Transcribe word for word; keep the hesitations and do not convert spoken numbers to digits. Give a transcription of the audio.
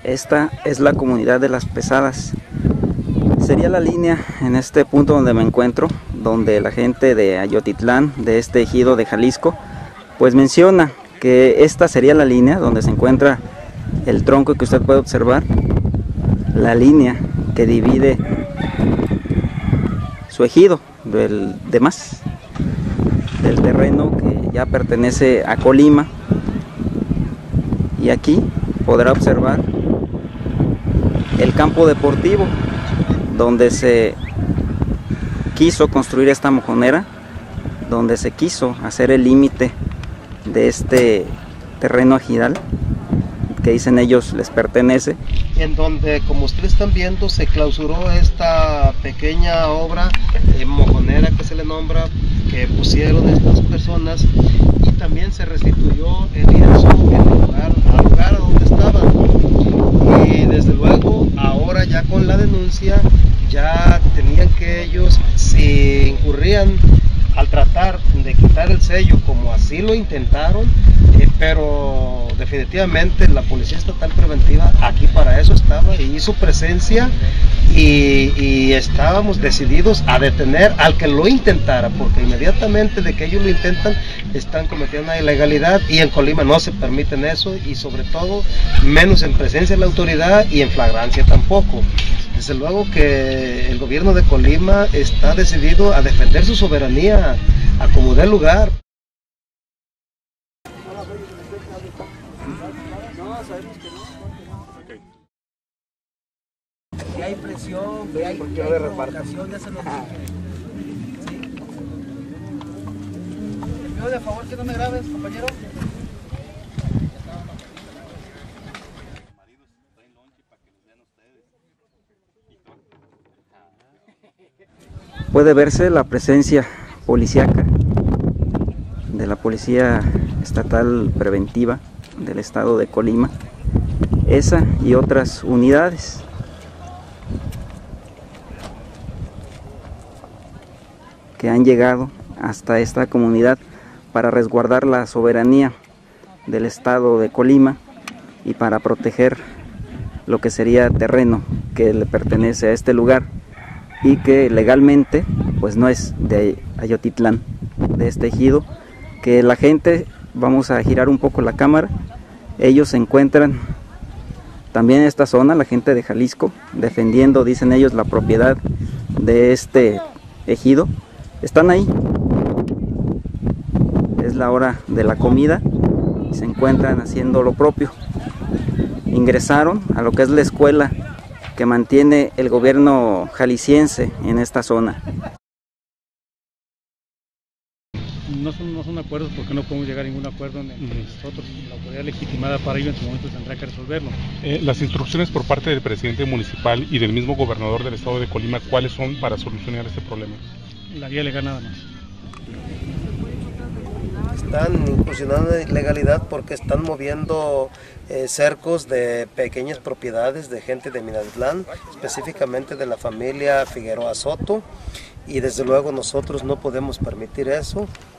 Esta es la comunidad de Las Pesadas. Sería la línea en este punto donde me encuentro, donde la gente de Ayotitlán, de este ejido de Jalisco, pues menciona que esta sería la línea donde se encuentra el tronco que usted puede observar, la línea que divide su ejido del demás, del terreno que ya pertenece a Colima. Y aquí podrá observar el campo deportivo donde se quiso construir esta mojonera, donde se quiso hacer el límite de este terreno ejidal que dicen ellos les pertenece, en donde, como ustedes están viendo, se clausuró esta pequeña obra eh, mojonera que se le nombra, que pusieron estas personas, y también se restituyó el lienzo en el lugar, al lugar donde estaba. Y desde luego ahora ya con la denuncia ya tenían que ellos, si incurrían al tratar de quitar el sello, como así lo intentaron, eh, pero definitivamente la Policía Estatal Preventiva aquí para eso estaba y hizo presencia, y, y estábamos decididos a detener al que lo intentara, porque inmediatamente de que ellos lo intentan están cometiendo una ilegalidad, y en Colima no se permiten eso, y sobre todo menos en presencia de la autoridad y en flagrancia tampoco. Desde luego que el gobierno de Colima está decidido a defender su soberanía a como dé lugar. Que hay presión, que hay, que hay provocación, ya se lo dije. ¿Sí? Te pido de favor que no me grabes, compañero. Puede verse la presencia policíaca de la Policía Estatal Preventiva del estado de Colima, esa y otras unidades. Que han llegado hasta esta comunidad para resguardar la soberanía del estado de Colima y para proteger lo que sería terreno que le pertenece a este lugar y que legalmente pues no es de Ayotitlán, de este ejido, que la gente, vamos a girar un poco la cámara, ellos se encuentran también en esta zona, la gente de Jalisco, defendiendo, dicen ellos, la propiedad de este ejido. Están ahí, es la hora de la comida y se encuentran haciendo lo propio. Ingresaron a lo que es la escuela que mantiene el gobierno jalisciense en esta zona. No son, no son acuerdos porque no podemos llegar a ningún acuerdo entre nosotros. La autoridad legitimada para ello en su momento tendrá que resolverlo. Eh, las instrucciones por parte del presidente municipal y del mismo gobernador del estado de Colima, ¿cuáles son para solucionar este problema? La vía legal nada más. Están incursionando en ilegalidad porque están moviendo eh, cercos de pequeñas propiedades de gente de Minatitlán, específicamente de la familia Figueroa Soto, y desde luego nosotros no podemos permitir eso.